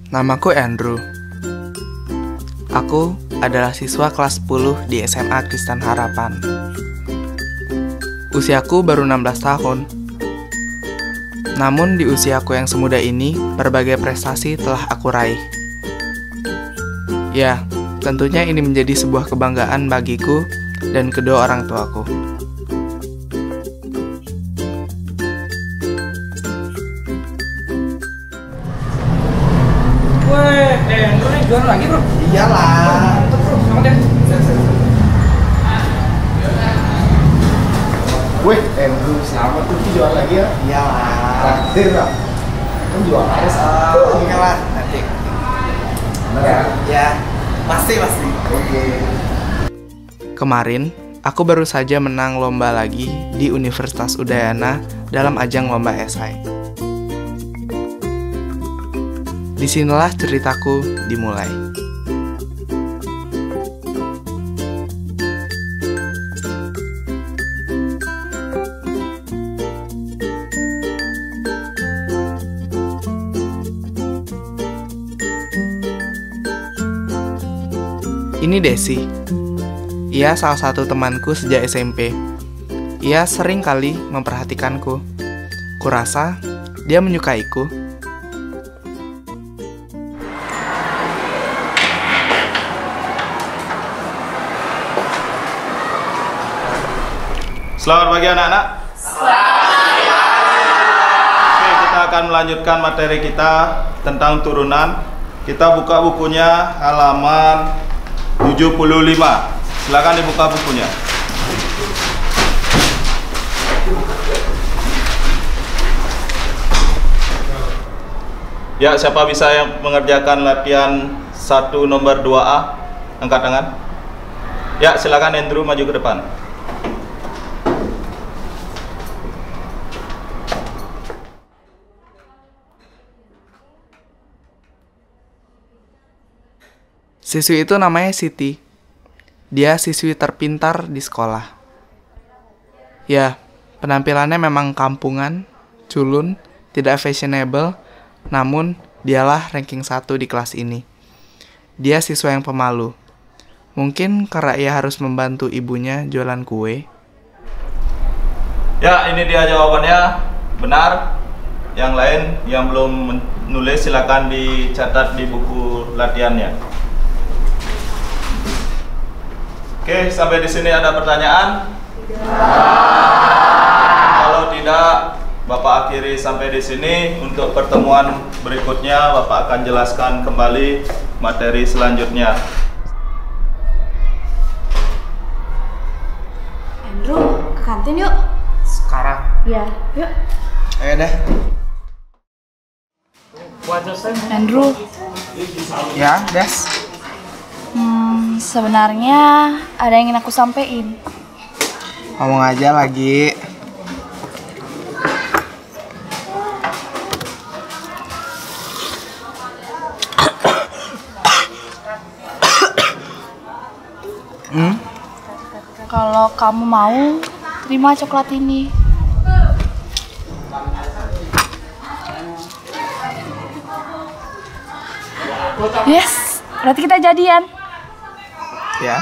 Namaku Andrew. Aku adalah siswa kelas 10 di SMA Kristen Harapan. Usiaku baru 16 tahun. Namun di usiaku yang semuda ini, berbagai prestasi telah aku raih. Ya, tentunya ini menjadi sebuah kebanggaan bagiku dan kedua orang tuaku. Lu nih jualan lagi bro? Iyalah. Selamat ya. Wih, Andrew, selamat tuh jual lagi ya? Iyalah. Traktir lah. Kan jual harus. Oke lah, nanti. Bener ya? Ya, pasti. Oke. Kemarin, aku baru saja menang lomba lagi di Universitas Udayana dalam ajang lomba esai. Disinilah ceritaku dimulai. Ini Desi. Ia salah satu temanku sejak SMP. Ia sering kali memperhatikanku. Kurasa dia menyukaiku. Selamat pagi anak-anak. Oke, kita akan melanjutkan materi kita tentang turunan. Kita buka bukunya halaman 75. Silakan dibuka bukunya. Ya, siapa bisa yang mengerjakan latihan 1 nomor 2A? Angkat tangan. Ya, silakan Andrew maju ke depan. Siswi itu namanya Siti. Dia siswi terpintar di sekolah. Ya, penampilannya memang kampungan, culun, tidak fashionable, namun dialah ranking 1 di kelas ini. Dia siswa yang pemalu. Mungkin karena ia harus membantu ibunya jualan kue. Ya, ini dia jawabannya. Benar. Yang lain yang belum menulis silakan dicatat di buku latihannya. Oke, sampai di sini ada pertanyaan? Kalau tidak, Bapak akhiri sampai di sini. Untuk pertemuan berikutnya, Bapak akan jelaskan kembali materi selanjutnya. Andrew, ke kantin yuk. Sekarang. Iya, yuk. Ayo deh. Andrew, Ya, Des. sebenarnya ada yang ingin aku sampein. Ngomong aja lagi. Kalau kamu mau, terima coklat ini. Yes, berarti kita jadian. Ya.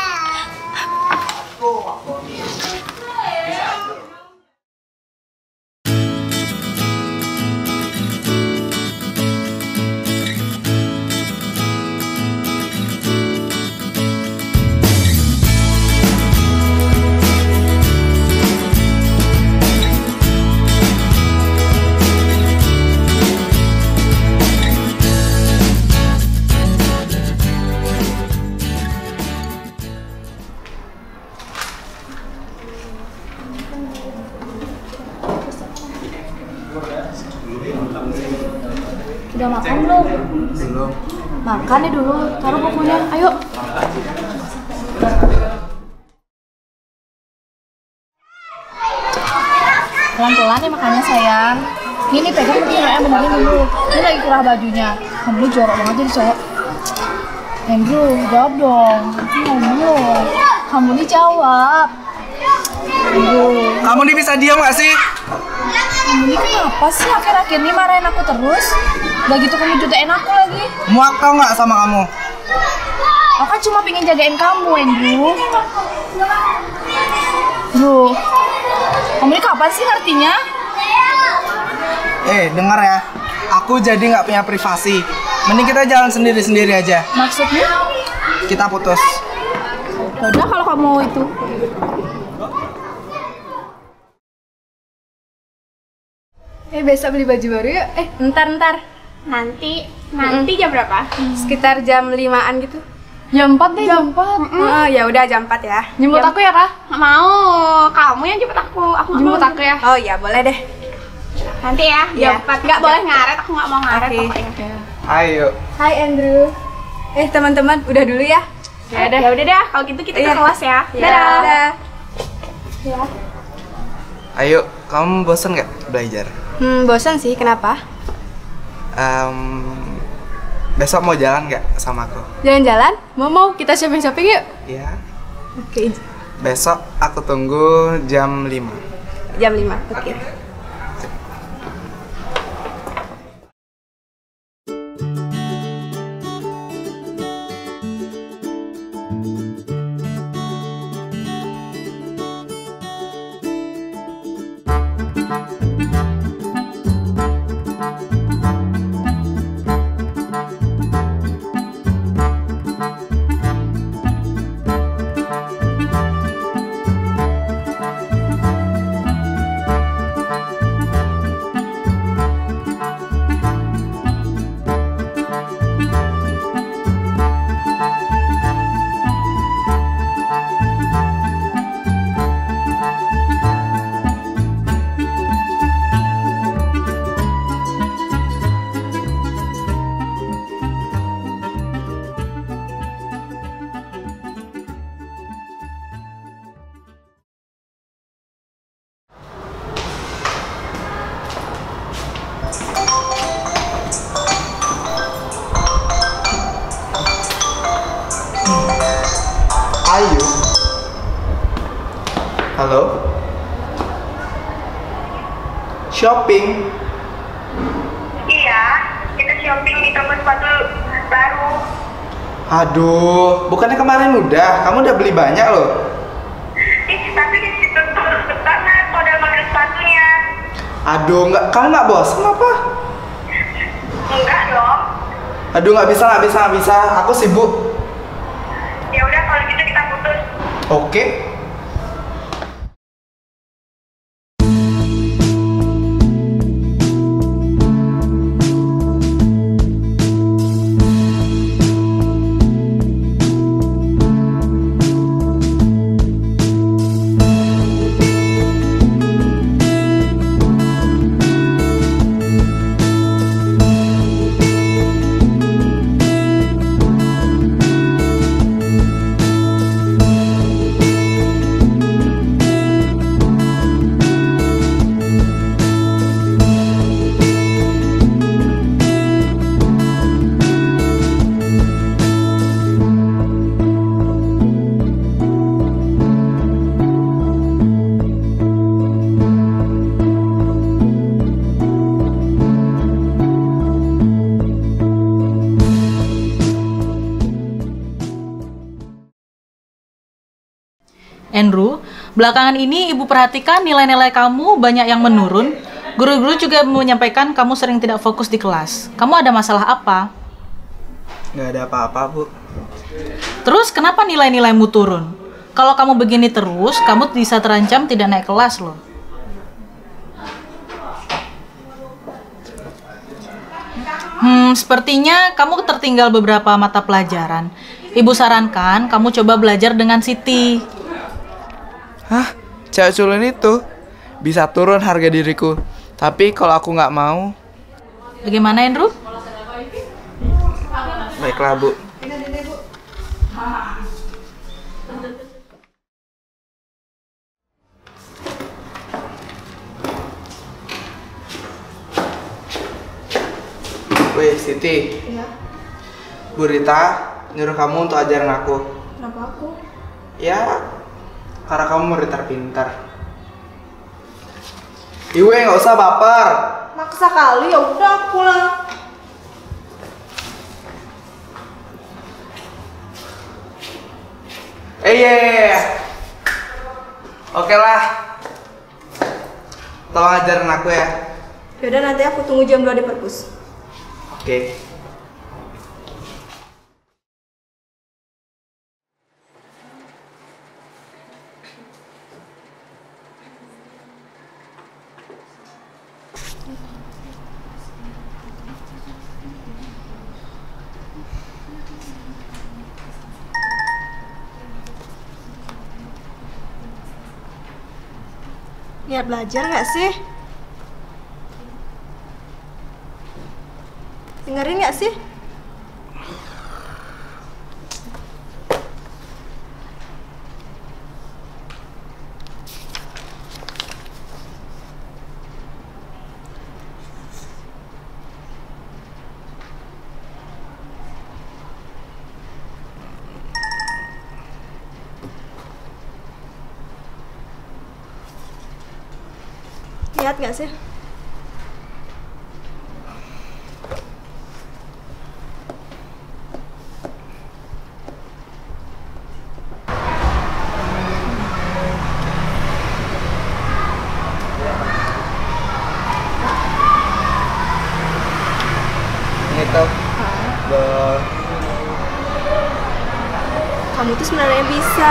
Udah makan belum? Belum. Makan nih dulu, taruh bukunya, ayo. Pelan-pelan ya makannya sayang. Ini pegang begini, benerin dulu. Ini lagi kurang bajunya. Kamu ini jorok banget jadi cowok. Andrew, jawab dong. Ngomong. Kamu ini jawab. Andrew. Kamu nih bisa diam gak sih? Kamu ini kenapa sih akhir-akhir ini marahin aku terus? Udah gitu kamu jutain aku lagi. Muak tau nggak sama kamu? Aku kan cuma pengen jagain kamu, Andrew. Bro, kamu ini kapan sih ngertinya? Dengar ya. Aku jadi nggak punya privasi. Mending kita jalan sendiri-sendiri aja. Maksudnya? Kita putus. Yaudah kalau kamu itu. Besok beli baju baru yuk. Ntar. Nanti jam berapa? Sekitar jam 5-an gitu. Jam 4 deh, jam 4. Ya udah jam 4 ya. Jemput aku ya, Kak? Nggak mau, kamu yang jemput aku. Aku nggak Jemput mau. aku ya. Oh iya, boleh deh. Nanti ya, Iya. jam 4. Nggak boleh ngaret, aku nggak mau ngaret Oke. pokoknya. Ayo. Hai Andrew. Teman-teman, udah dulu ya. Ya udah dah, kalau gitu kita ke kelas ya. Dadah. Ayo, kamu bosan nggak belajar? Bosan sih, kenapa? Besok mau jalan nggak sama aku? Jalan-jalan? Mau kita shopping-shopping yuk? Iya. Oke, Besok aku tunggu jam 5. jam 5. Oke. Ayo. Halo. Shopping. Iya, kita shopping di toko sepatu baru. Aduh, bukannya kemarin udah? Kamu udah beli banyak loh. Tapi di situ tuh banget model sepatunya. Aduh, kamu nggak bosan apa? Enggak dong. Aduh, nggak bisa. Aku sibuk. Ya udah kalau gitu kita putus. Oke. Andrew, belakangan ini ibu perhatikan nilai-nilai kamu banyak yang menurun. Guru-guru juga menyampaikan kamu sering tidak fokus di kelas. Kamu ada masalah apa? Nggak ada apa-apa, Bu. Terus kenapa nilai-nilaimu turun? Kalau kamu begini terus, kamu bisa terancam tidak naik kelas loh. Sepertinya kamu tertinggal beberapa mata pelajaran. Ibu sarankan kamu coba belajar dengan Siti. Hah? Cewek culun itu bisa turun harga diriku. Tapi kalau aku nggak mau. Bagaimana, Andrew? Baiklah, Bu. Wih, Siti. Iya. Bu Rita nyuruh kamu untuk ajarin aku. Kenapa aku? Ya, karena kamu murid terpintar. Iwe, nggak usah baper. Maksa kali, ya udah aku pulang. Iya. Oke lah. Tolong ajarin aku ya. Yaudah, nanti aku tunggu jam 2 di perpus. Oke. Niat belajar nggak sih? Dengerin nggak sih? Lihat nggak sih? Ini tuh. Kamu tuh sebenarnya bisa.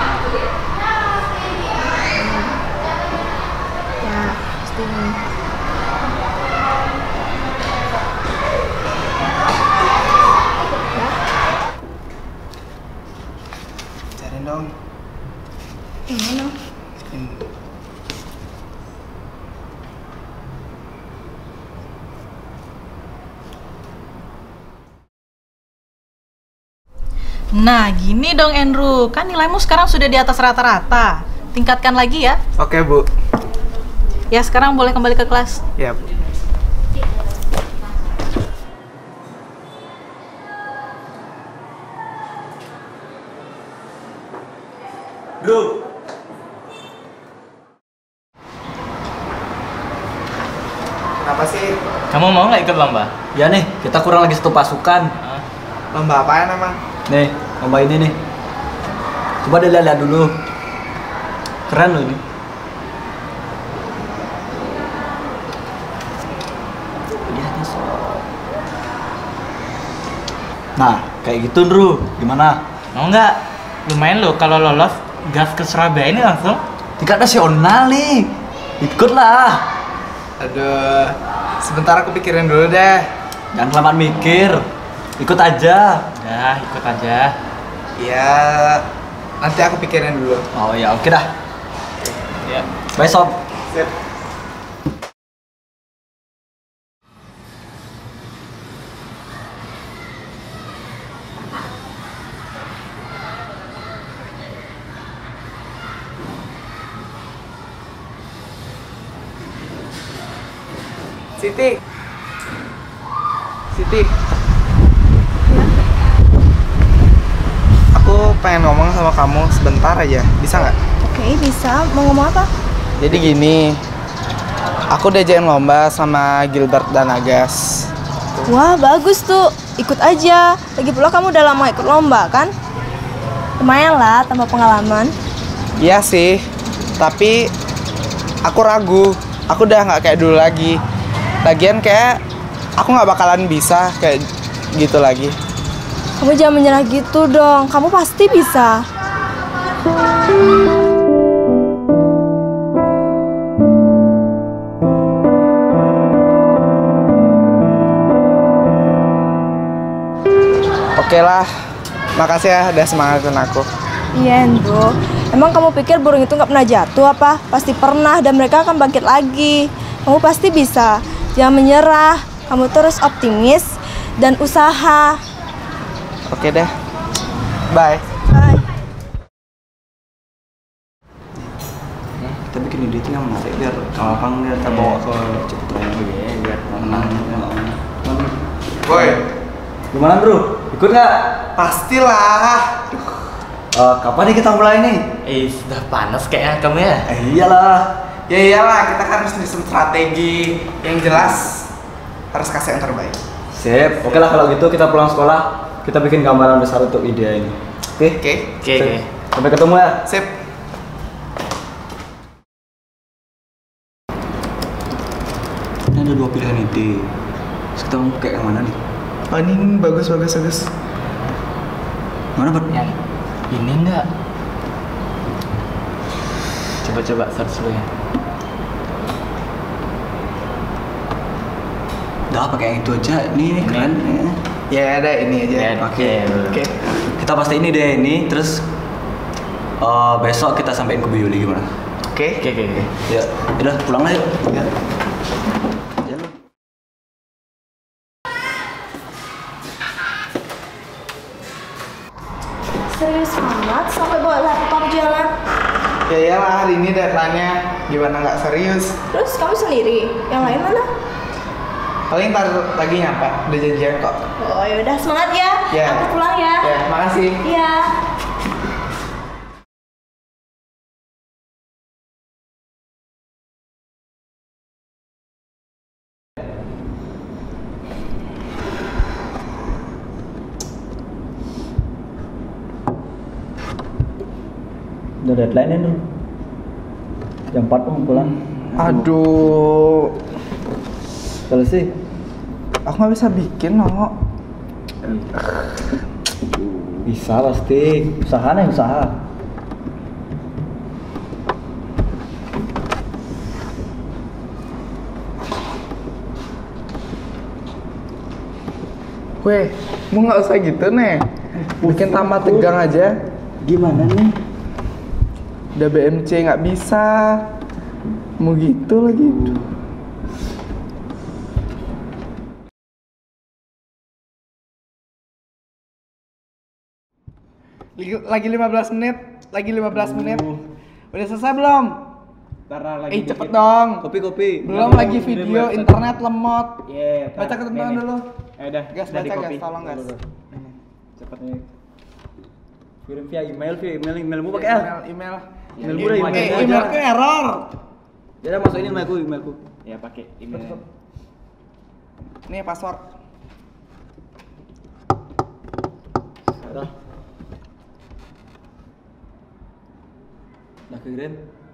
Ya, pasti nih. Cariin dong. Gimana? Nah, gini dong Andrew, kan nilaimu sekarang sudah di atas rata-rata. Tingkatkan lagi ya. Oke, Bu. Ya, sekarang boleh kembali ke kelas. Ya, Bu. Bro. Kenapa sih? Kamu mau nggak ikut lomba? Ya nih, kita kurang lagi 1 pasukan. Lomba apaan emang? Nih, lomba ini nih. Coba dilihat dulu. Keren loh ini. Lihatnya sob. Nah, kayak gitu, Bro. Gimana? Mau nggak? Lumayan loh kalau lolos gas ke Surabaya ini langsung. Tingkat nasional nih. Ikutlah. Aduh, sebentar aku pikirin dulu deh. Jangan kelamaan mikir. Ikut aja. Ya, ikut aja. Ya, nanti aku pikirin dulu. Oh ya, oke dah. Ya. Bye, Sob. Sip. Siti. Siti. Aku pengen ngomong sama kamu sebentar aja, bisa nggak? Oke, bisa. Mau ngomong apa? Jadi gini, aku diajakin lomba sama Gilbert dan Agas. Wah, bagus tuh. Ikut aja. Lagi pula kamu udah lama ikut lomba, kan? Lumayan lah, tambah pengalaman. Iya sih, tapi aku ragu. Aku udah nggak kayak dulu lagi. Lagian kayak aku nggak bakalan bisa kayak gitu lagi. Kamu jangan menyerah gitu dong. Kamu pasti bisa. Oke lah, makasih ya udah semangatin aku. Iya, Andrew. Emang kamu pikir burung itu nggak pernah jatuh apa? Pasti pernah, dan mereka akan bangkit lagi. Kamu pasti bisa. Jangan menyerah. Kamu terus optimis dan usaha. Oke deh, bye. Bye. Kita bikin ide itu yang menarik biar gampang biar kita bawa ke Ciputra biar menang. Boy, Gimana, Bro? Ikut nggak? pastilah. Kapan nih kita mulai nih? Sudah panas kayaknya kamu ya. Iyalah. Ya iyalah, kita kan harus nyusun strategi yang jelas. Harus kasih yang terbaik. Sip. Oke lah kalau gitu kita pulang sekolah, kita bikin gambaran besar untuk ide ini. Oke? Oke. Oke. Sampai ketemu ya. Sip. Ini ada 2 pilihan ide. Terus kita mau kayak yang mana nih? Oh ini bagus. Mana Bud? Yang ini enggak? Coba search dulu ya. Udah pakai yang itu aja. Ini keren. Ya ada ini aja. Oke. Kita pasti ini deh ini. Terus besok kita sampein ke Bu Yuli gimana? Oke. Ya, udah pulang lah yuk. Ya. Serius banget sampai bawa laptop jalan. Ya iyalah hari ini deadline-nya. Gimana nggak serius? Terus kamu sendiri, yang lain mana? Paling ntar lagi nyampe. Udah janjian kok. Oh yaudah semangat ya. Ya. Aku pulang ya. Ya, makasih. Iya. Udah deadline ini. Jam 4 pun pulang. Aduh. Selesai. Aku nggak bisa bikin loh. Bisa pasti. Usaha. Weh, mau nggak usah gitu nih. Bikin tambah tegang aja. Gimana nih? Udah BMC nggak bisa. Mau gitu lagi. Lagi 15 menit. Udah selesai belum? Cepet dong. Kopi. Belum lagi video, internet lemot. Iya. Baca ke teman dulu. Udah. Gas, baca gas, tolong gas. Cepet nih. Kirim via emailmu pakai Email. Email ke error. Ya masukin emailku. Ya pakai email. Nih password. Udah kirim.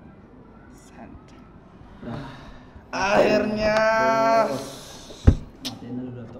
Akhirnya. Matiin dulu laptop.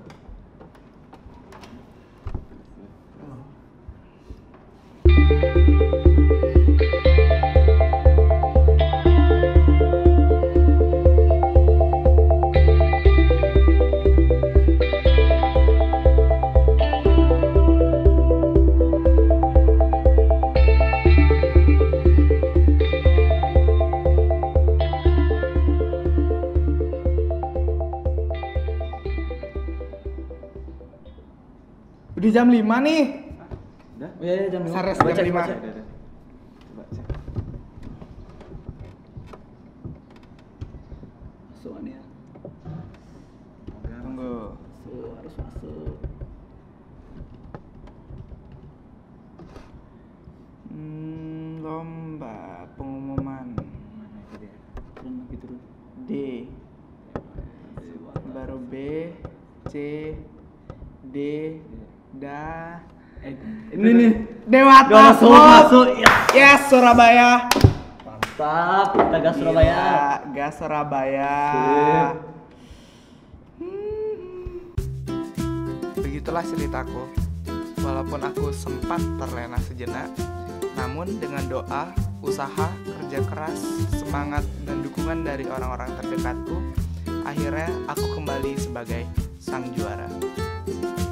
Udah jam 5 nih. Udah? Oh iya jam 5. Sares jam 5. Masuk nih ya. Tunggu. Harus masuk. Lomba pengumuman. D. Baru B, C, D, Da. Ini nih. Dewata masuk. Yes, Surabaya. Mantap, kita gas Surabaya. Gila, gas Surabaya. Begitulah ceritaku. Walaupun aku sempat terlena sejenak, namun dengan doa, usaha, kerja keras, semangat, dan dukungan dari orang-orang terdekatku, akhirnya aku kembali sebagai sang juara.